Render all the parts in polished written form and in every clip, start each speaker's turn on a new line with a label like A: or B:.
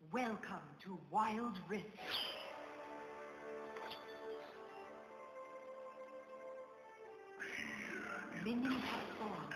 A: Welcome to Wild Rift. Minions have spawned.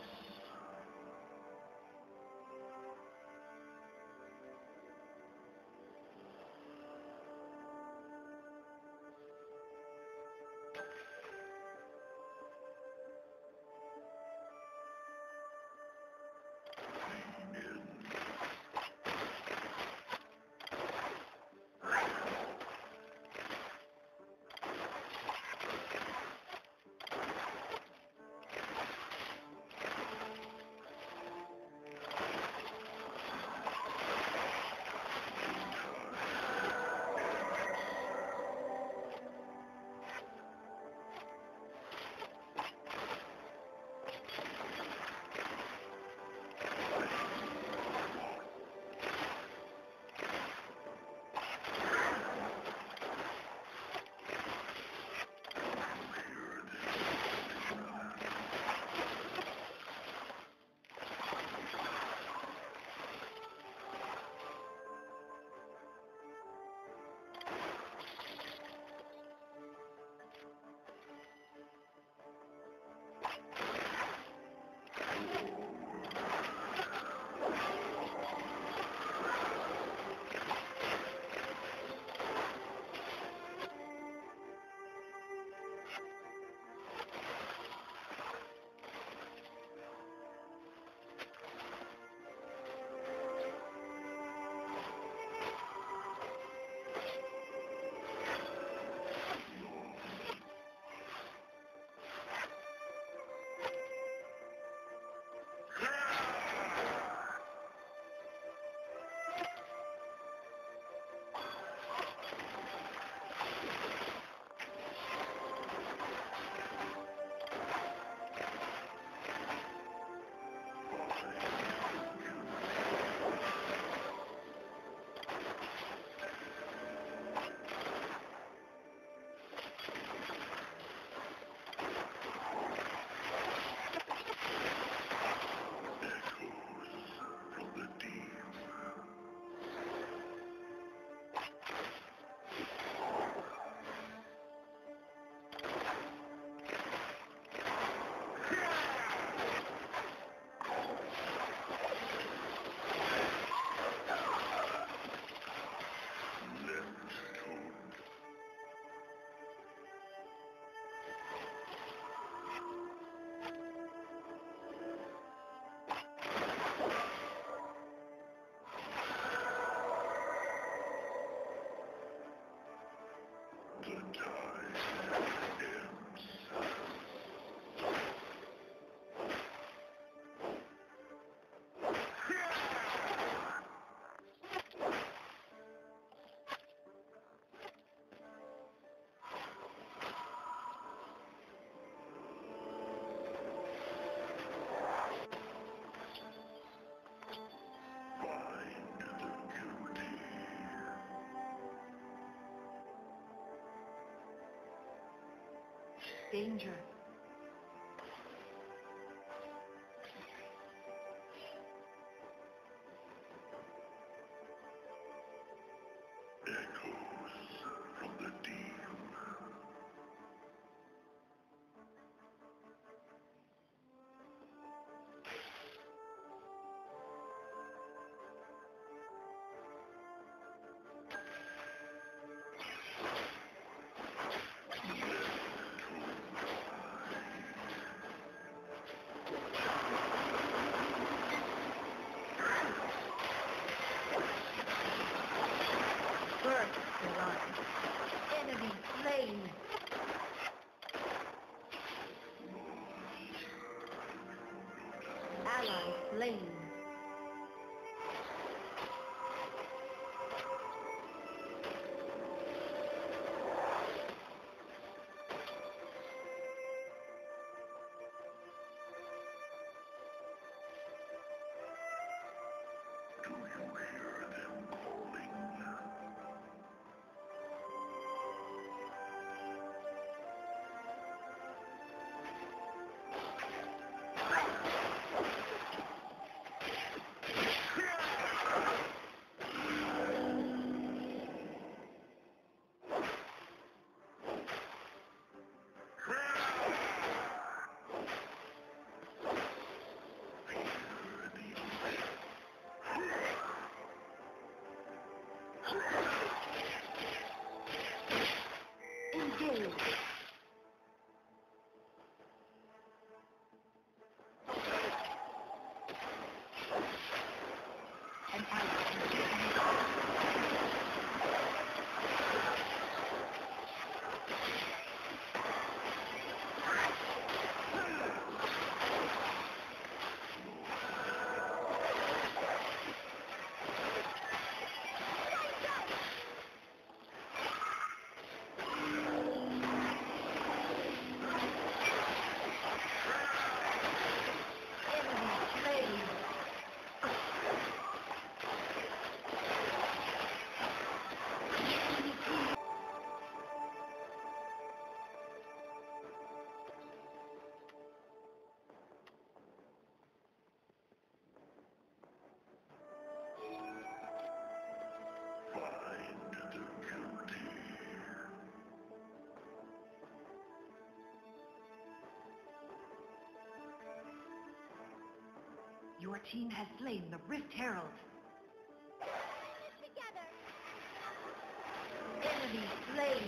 A: Danger. First blood. Enemy slain. Ally slain. Engage. An Your team has slain the Rift Herald.
B: Together.
A: Enemy slain.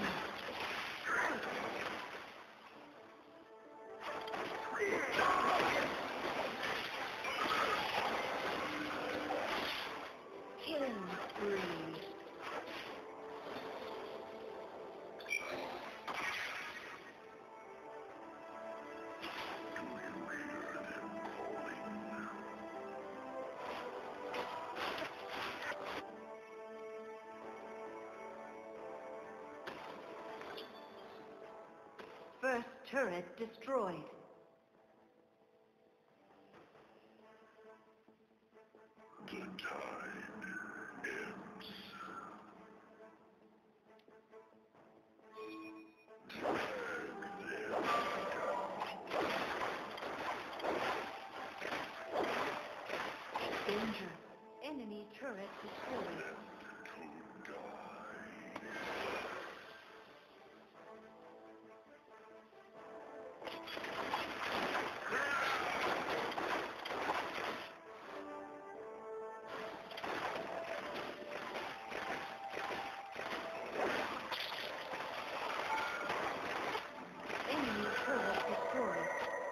A: Killing spree. First turret destroyed.
C: The tide ebbs.
A: Danger. Enemy turret destroyed.
C: To die.
A: Enemy turret destroyed.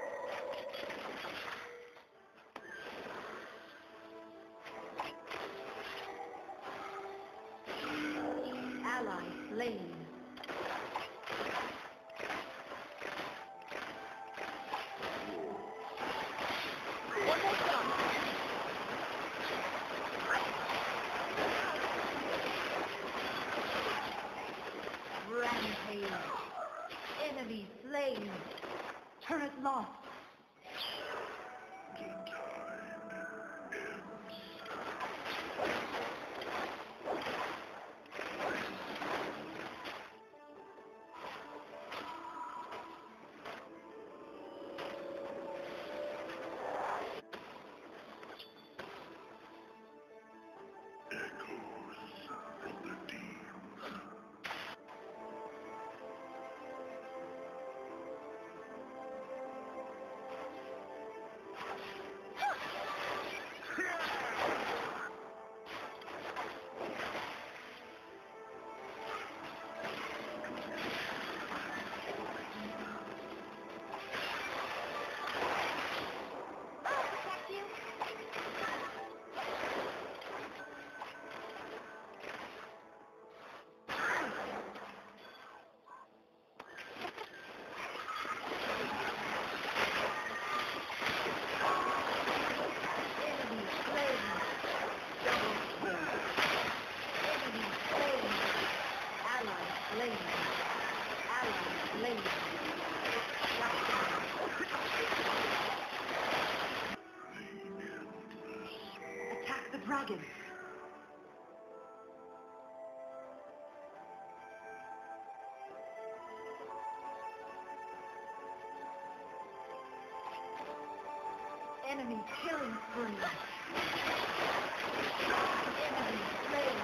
A: Ally slain. Rampage. Enemy slain. Turret lost.
C: The tide ebbs. Echoes from the deep.
B: I'll protect you.
A: Enemy slain. Double kill. Enemy slain. Ally slain. Ally slain. Shut down. Attack the dragon. Enemy killing spree. Enemy slain.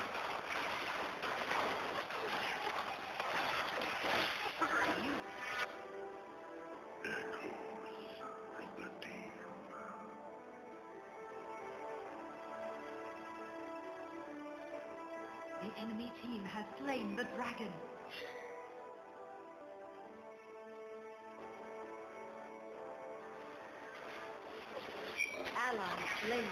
A: You
C: Echoes from the deep.
A: enemy team has slain the dragon. Ally slain.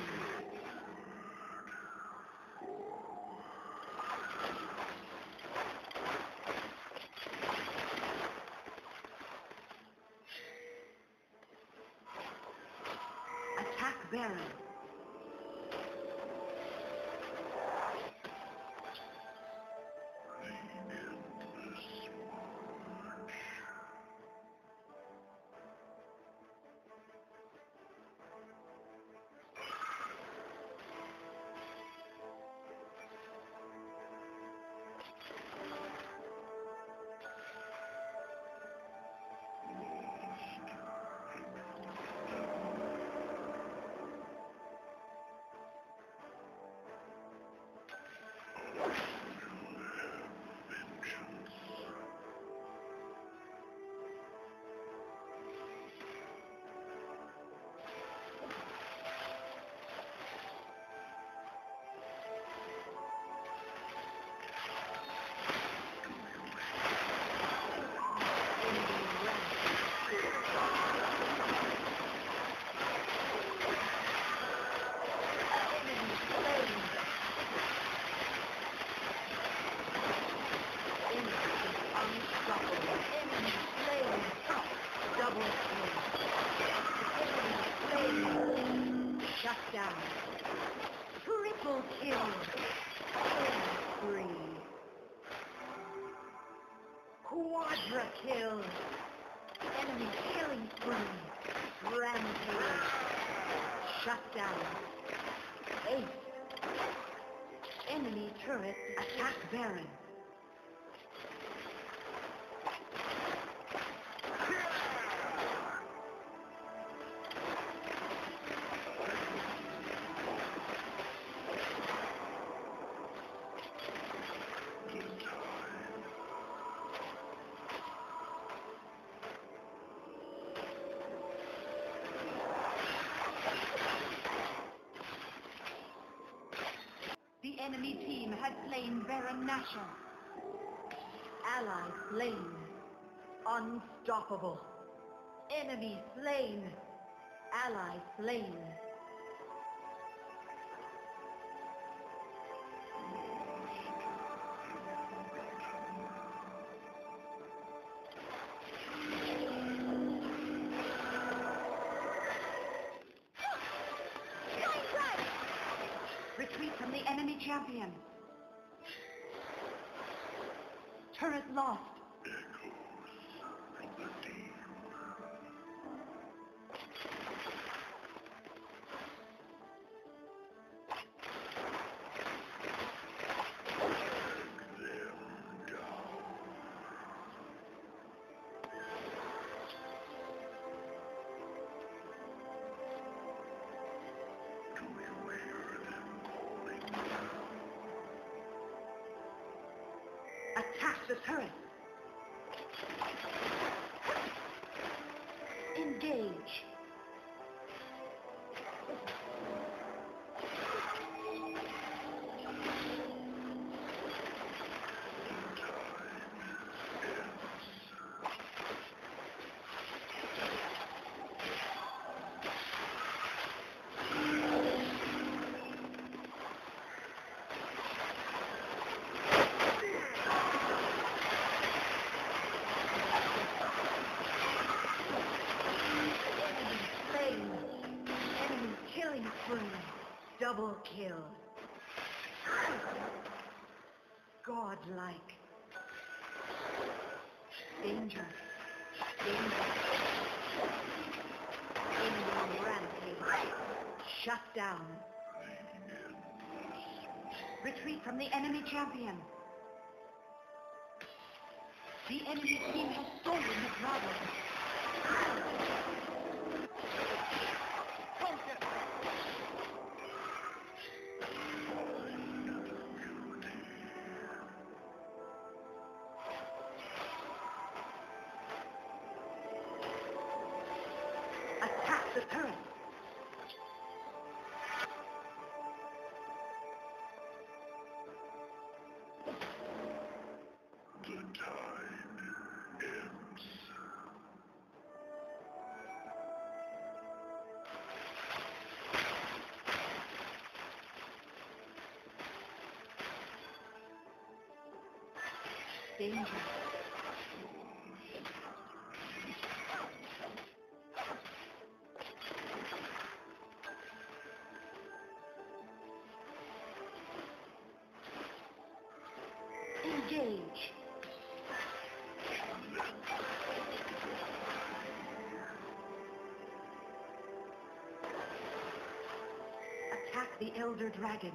A: Attack Baron. Shut down. Triple kill. Spree. Quadra kill. Enemy killing spree. Rampage. Shut down. Ace. Enemy turret attack Baron. The enemy team had slain Baron Nashor. Ally slain. Unstoppable. Enemy slain. Ally slain. Retreat from the enemy champion. Turret lost.
C: Echoes from the deep. Them down. Do you hear them calling now?
A: Attack the turret. Engage. Double kill. Godlike. Danger. Danger. Enemy rampage. Shut down. Retreat from the enemy champion. The enemy team has stolen the dragon. Attack the turret. Danger. Engage. Attack the Elder Dragon.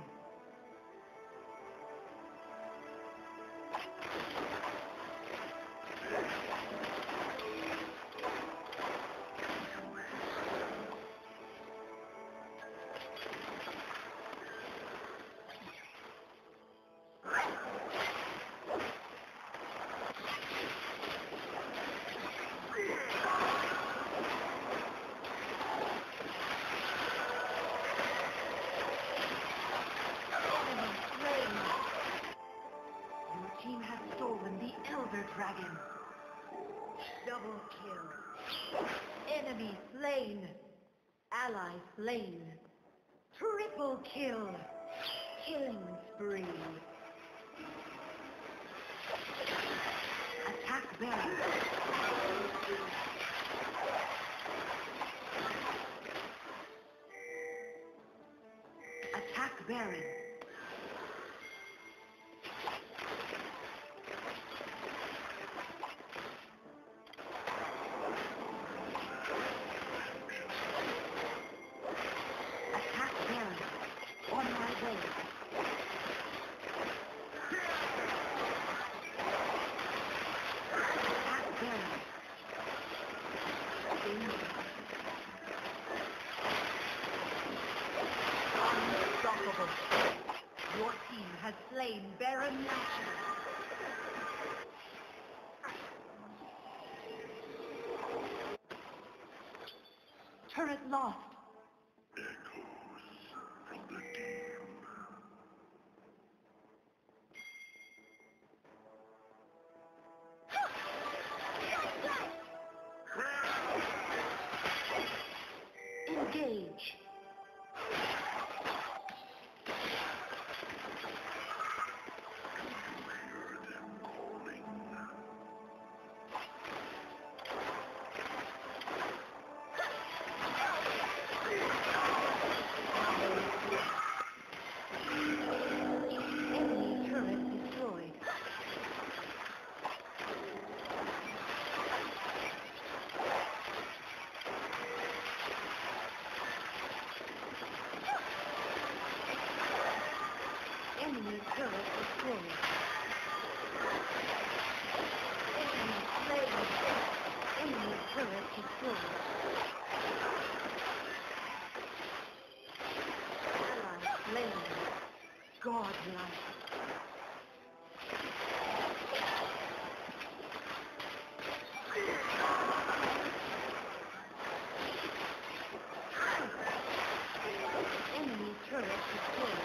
A: Dragon. Double kill. Enemy slain. Ally slain. Triple kill. Killing spree. Attack Baron. Attack Baron. Unstoppable. Your team has slain Baron Nashor. Turret lost.
C: Echoes from the deep.
A: Engage. Enemy turret destroyed. Enemy turret destroyed. Enemy slain. Enemy turret destroyed. Ally slain. Godlike. Enemy turret destroyed.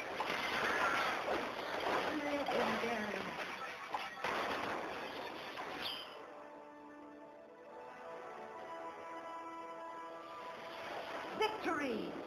A: Legendary. Victory!